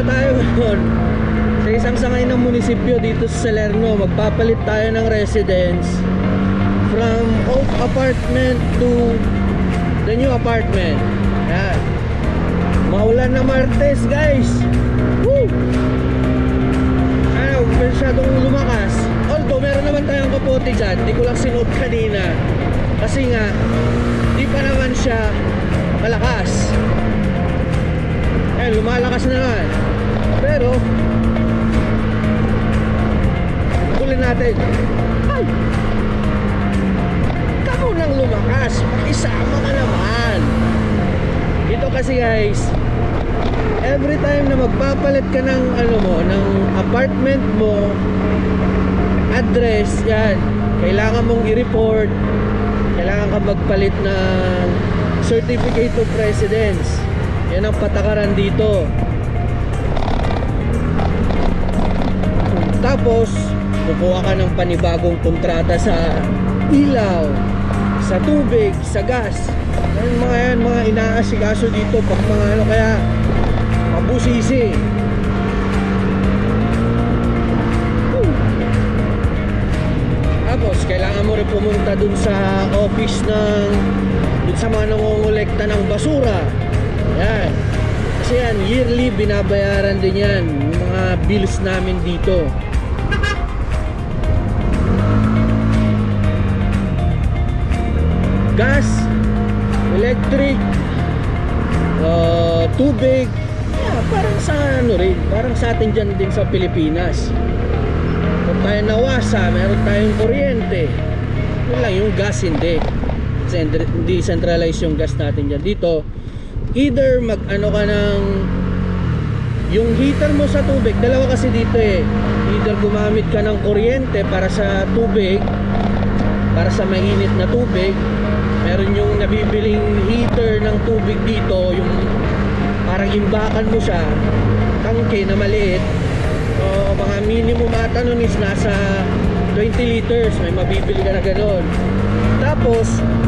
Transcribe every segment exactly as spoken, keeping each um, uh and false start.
Pupunta tayo ngayon sa isang sangay ng munisipyo dito sa Salerno. Magpapalit tayo ng residence from old apartment to the new apartment. Yan. Maulan na Martes, guys. Woo! Ano, masyadong lumakas. Although meron naman tayong kapote dyan, hindi ko lang sinuot kanina kasi nga di pa naman siya malakas. Ayan, lumalakas na naman. Pero tuloy natin. Ay! Kamo nang lumakas, isama ka naman. Ito kasi guys, every time na magpapalit ka ng ano mo, ng apartment mo, address, yan, kailangan mong i-report, kailangan ka magpalit ng certificate of residence. Yan ang patakaran dito. Tapos kukuha ka ng panibagong kontrata sa ilaw, sa tubig, sa gas. Yan mga yan, mga inaasikaso dito pag mga ano, kaya mabusisi. Tapos kailangan mo rin pumunta dun sa office ng dun sa mga nangongolekta ng basura. Yan. Kasi yan, yearly binabayaran din yan, yung mga bills namin dito. Gas, electric, uh, tubig. Yeah, parang sa ano rin, parang sa atin dyan din sa Pilipinas. Kung tayo nawasa, meron tayong kuryente. Yun lang, yung gas hindi. Hindi centralized yung gas natin dyan. Dito, either mag ano ka ng yung heater mo sa tubig, dalawa kasi dito eh. Either gumamit ka ng kuryente para sa tubig, para sa mainit na tubig. Meron yung nabibiling heater ng tubig dito, yung parang imbakan mo siya, tangke na maliit. So mga minimum ata nun is nasa twenty liters, may mabibili ka na gano'n. Tapos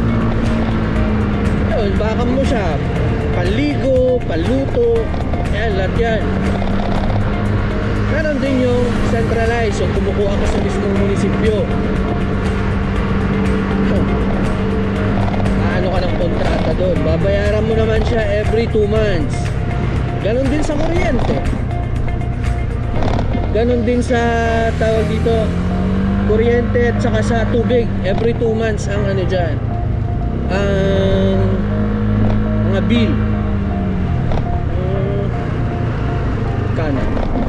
yun, bakan mo siya, panligo, panluto, yan, lahat yan. Meron din yung centralized, yung kumukuha ka sa mismong munisipyo. Ano ka ng kontrata doon, babayaran mo naman siya every two months. Ganon din sa kuryente, ganon din sa tawag dito, kuryente at saka sa tubig. Every two months ang ano dyan, ang mga bill. uh, kanan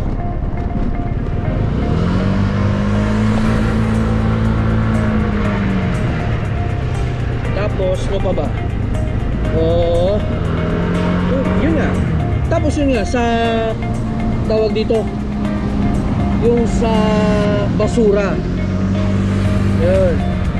tapos ano pa ba, oh, yun nga. Tapos yun nga sa tawag dito, yung sa basura, yun.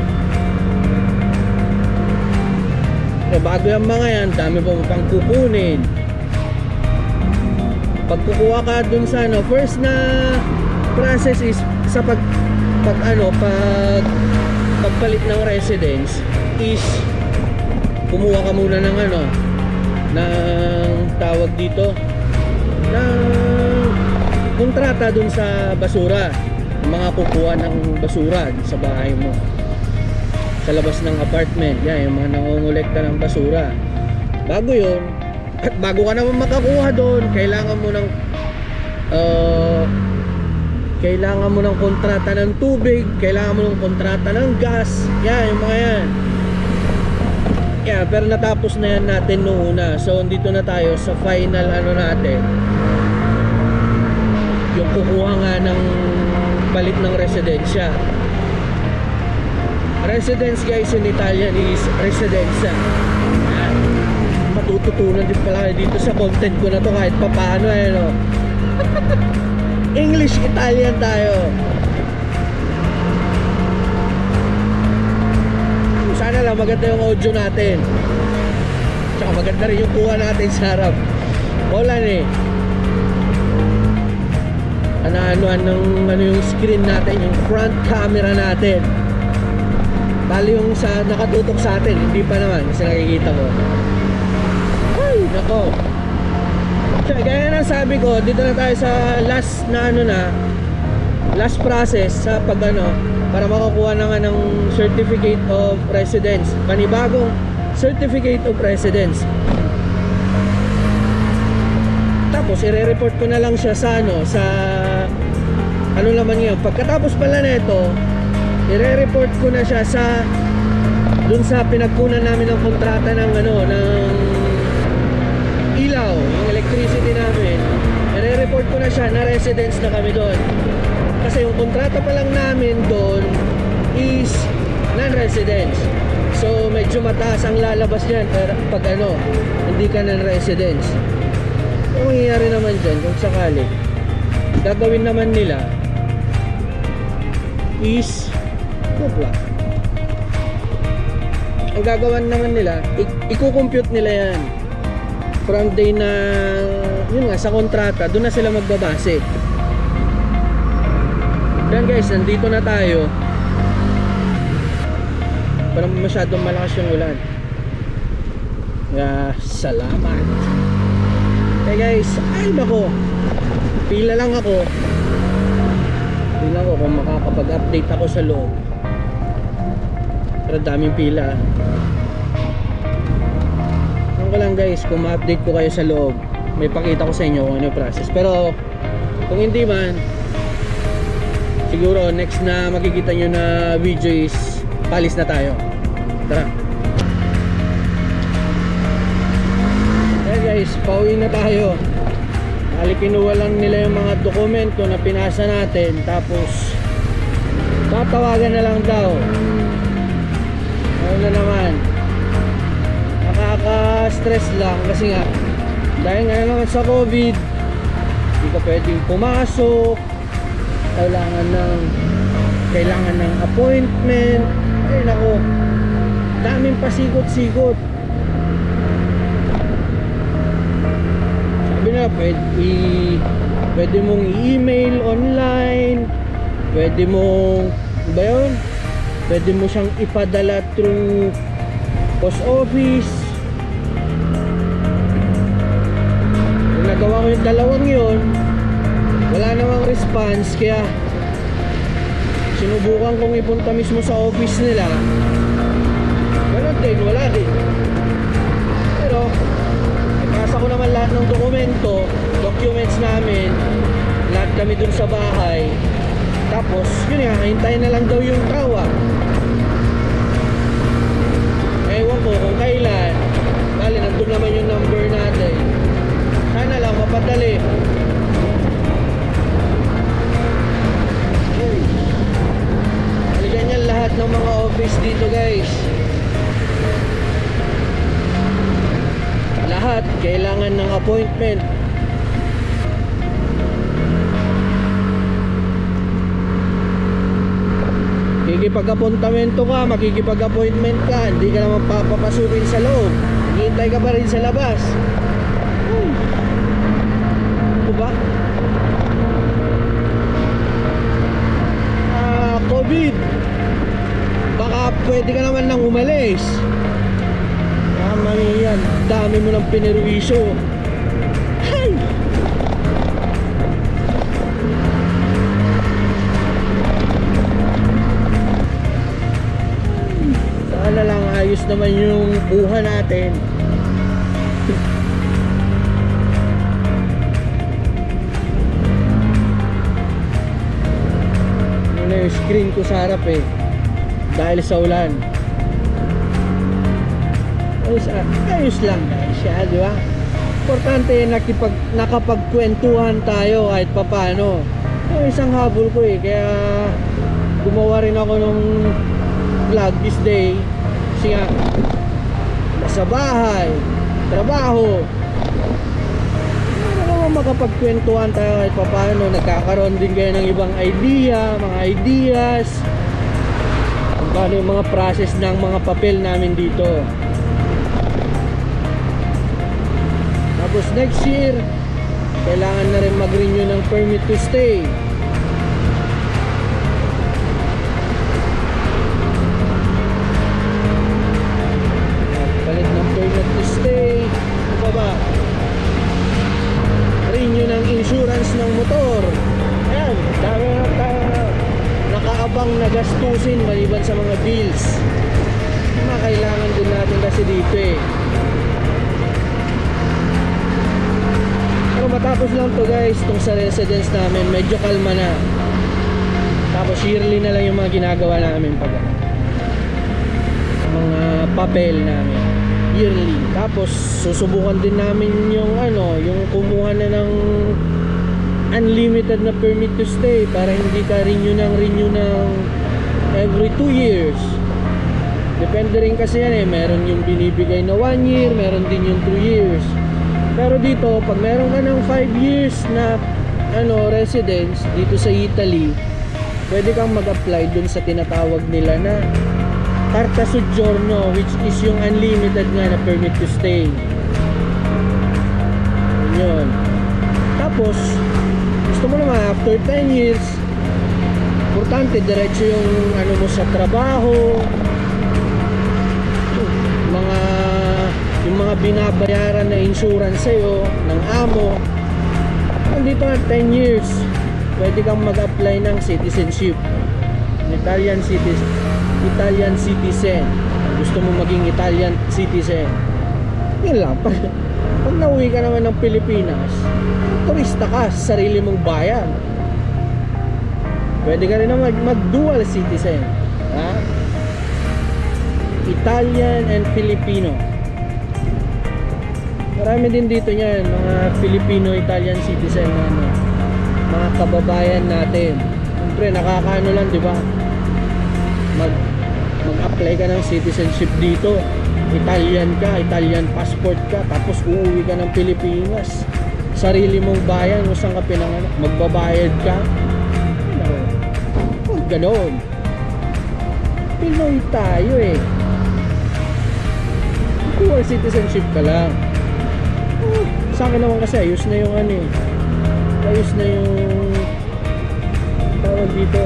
Eh, bago yung mga yan, dami pa mo pang kukunin. Pag kukuha ka dun sa ano, first na process is sa pag, pag ano, pag pagpalit ng residence is kumuha ka muna ng ano, ng tawag dito, ng kontrata dun sa basura, mga kukuha ng basura sa bahay mo, sa labas ng apartment. Yan, yung mga nangongolekta ng basura. Bago yun, at bago ka naman makakuha doon, kailangan mo ng uh, kailangan mo ng kontrata ng tubig, kailangan mo ng kontrata ng gas. Yan, yung mga yan. Yeah, pero natapos na yan natin noong una. So dito na tayo sa final ano natin, yung kukuha nga ng palit ng residensya. Residence guys in Italian is residenza. Yan. Matututunan din pala dito sa content ko na to kahit papaano eh, no? English Italian tayo. Sana lang maganda yung audio natin, tsaka maganda rin yung kuha natin sa harap. Wala eh, ano-anoan ng ano yung screen natin, yung front camera natin. Bali yung sa nakatutok sa atin, hindi pa naman kasi nakikita ko. Ay, nako. So, gaya ng sabi ko, dito na tayo sa last na ano na last process sa pag ano para makakuha na nga ng certificate of residence, panibagong certificate of residence. Tapos ire-report ko na lang siya sa ano sa ano naman yan. Pagkatapos pala nito, ire-report ko na siya sa dun sa pinagkunan namin ng kontrata ng ano ng ilaw, yung electricity namin. Ire-report ko na siya na residence na kami doon. Kasi yung kontrata pa lang namin doon is non-residence. So medyo mataas ang lalabas niyan pag ano, hindi ka non-residence. Ang mangyayari naman dyan kung sakali, gagawin naman nila is kupla. Ang gagawin naman nila, i-compute nila yan from day na yun nga sa kontrata, doon na sila magbabase. Yan guys, nandito na tayo. Parang masyadong malakas yung ulan. Yeah, salamat. Okay guys, ay nako, pila lang ako. Pila ako kung makakapag-update ako sa loob. Pero daming pila. Ano ko lang guys, kung ma-update ko kayo sa loob, may pakita ko sa inyo kung ano yung process. Pero kung hindi man, siguro next na makikita nyo na video is palis na tayo. Tara. Guys, pauwi na tayo. Bali kinuha lang nila yung mga dokumento na pinasa natin, tapos tatawagan na lang daw. Ano na naman, nakaka-stress lang kasi nga dahil nga naman sa COVID, hindi ka pwedeng pumasok, kailangan ng kailangan ng appointment. Ay nako, daming pasikot-sikot. Na, pwede, i, pwede mong i-email online, pwede mong ba yun? Pwede mo siyang ipadala through post office. Kung nagawa ko yung dalawang yun, wala namang response, kaya sinubukan kong ipunta mismo sa office nila. Ganun din, wala din. Pero nasa ko naman lahat ng dokumento, documents namin, lahat kami dun sa bahay. Tapos, yun nga, hintayin na lang daw yung tawag. Ewan ko kung kailan. Bali, nandun naman yung number natin. Sana lang mapadali. Bali, ganyan lahat ng mga office dito guys. Lahat kailangan ng appointment. Makikipag-appuntamento ka, makikipag-appointment ka, hindi ka naman papapasukin sa loob, hihintay ka pa rin sa labas. Hmm. Ano ba? Ah, COVID, baka pwede ka naman nang umalis. Tama yan, dami mo ng pinerwisyo. Hey! Sana lang ayos naman yung buha natin. Ano yung screen ko sa harap eh, dahil sa ulan. Ayos, ayos lang guys siya, di ba? Importante nakipag, nakapagkwentuhan tayo kahit papano. Yung isang habol ko eh, kaya gumawa rin ako ng vlog this day. Kasi nga nasa bahay, trabaho, ano naman makapagkwentuhan tayo kahit papano. Nagkakaroon din kayo ng ibang idea, mga ideas kung paano yung mga process ng mga papel namin dito. Tapos next year kailangan na rin mag-renew ng permit to stay. Palit ng permit to stay. Ano pa ba? gastusin maliban sa mga bills. Mga kailangan din natin kasi dito eh. Pero matapos lang to guys, itong sa residence namin, medyo kalma na. Tapos yearly na lang yung mga ginagawa namin pag mga papel namin yearly. Tapos susubukan din namin yung ano, yung kumuha na ng unlimited na permit to stay para hindi ka renew ng renew ng every two years. Depende rin kasi yan eh, meron yung binibigay na one year, meron din yung two years. Pero dito, pag meron ka ng five years na ano, residence dito sa Italy, pwede kang mag-apply dun sa tinatawag nila na Carta Soggiorno, which is yung unlimited nga na permit to stay. Yun. Tapos gusto mo naman after ten years, importante diretso yung ano mo sa trabaho, mga yung mga binabayaran na insurance sa'yo ng amo. Nandito na ten years, pwede kang mag-apply ng citizenship, Italian citizen. Italian citizen. Gusto mo maging Italian citizen, yun lang. Pag, pag nauwi ka naman ng Pilipinas, turista ka sa sarili mong bayan, pwede ka rin na mag, mag dual citizen, ha? Italian and Filipino. Marami din dito niyan, mga Filipino-Italian citizen na ano, mga kababayan natin. Siyempre nakakaano lang, di ba? Mag mag-apply ka ng citizenship dito, Italian ka, Italian passport ka, tapos uuwi ka ng Pilipinas, sarili mong bayan kung saan ka pinanganak, magbabayad ka. No, huwag ganon. Pinoy tayo eh, dual citizenship ka lang. Oh, sa akin naman kasi ayos na yung ano eh, ayos na yung tawag dito,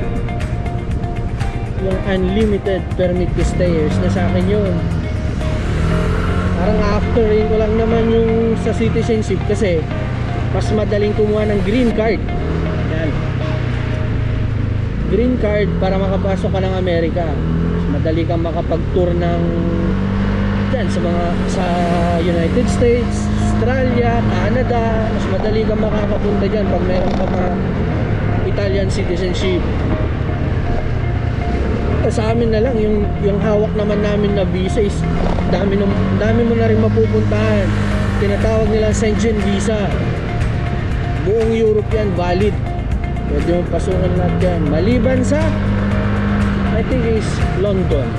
yung unlimited permit to stayers na sa akin yun. Parang after ko lang naman yung sa citizenship kasi mas madaling kumuha ng green card. Yan, green card para makapasok ka ng Amerika. Mas madali kang makapag-tour ng yan, sa mga sa United States, Australia, Canada. Mas madali kang makakapunta dyan pag meron ka mga Italian citizenship. Sa amin na lang yung yung hawak naman namin na visa is dami ng dami mo na rin mapupuntahan. Tinatawag nila Schengen visa. Buong Europe yan valid. Pwede mong pasukan lahat yan. Maliban sa I think is London.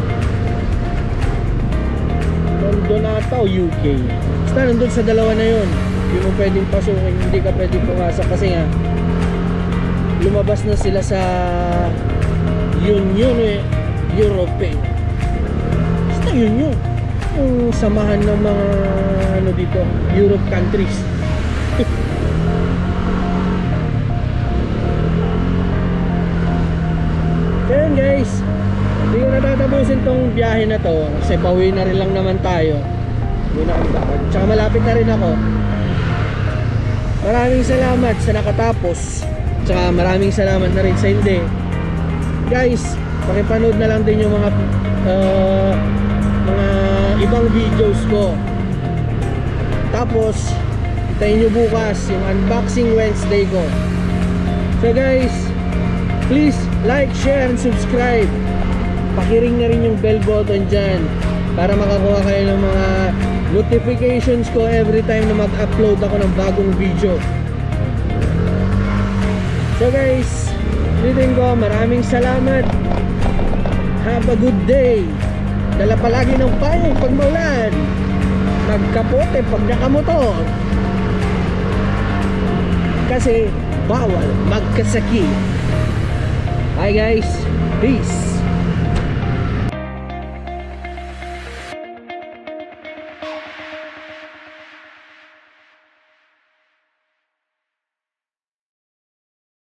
London ata o U K. Basta nandun sa dalawa na yun. Hindi mo pwedeng pasukin, hindi ka pwedeng pumasok kasi nga lumabas na sila sa Union eh, European. Basta yun yun, yung samahan ng mga ano dito, Europe countries. Ayan guys, hindi ko natatapusin tong biyahe na to kasi pauwi na rin lang naman tayo. Hindi na kami bakit. Tsaka malapit na rin ako. Maraming salamat sa nakatapos. Tsaka maraming salamat na rin sa hindi. Guys, pakipanood na lang din yung mga uh, mga ibang videos ko. Tapos hintayin nyo bukas yung unboxing Wednesday ko. So guys, please like, share, and subscribe. Pakiring na rin yung bell button dyan para makakuha kayo ng mga notifications ko every time na mag-upload ako ng bagong video. So guys, ulitin ko, maraming salamat. Have a good day. Dala palagi ng payong pag maulan, magkapote pag nakamotor, kasi bawal magkasakit. Bye guys, peace.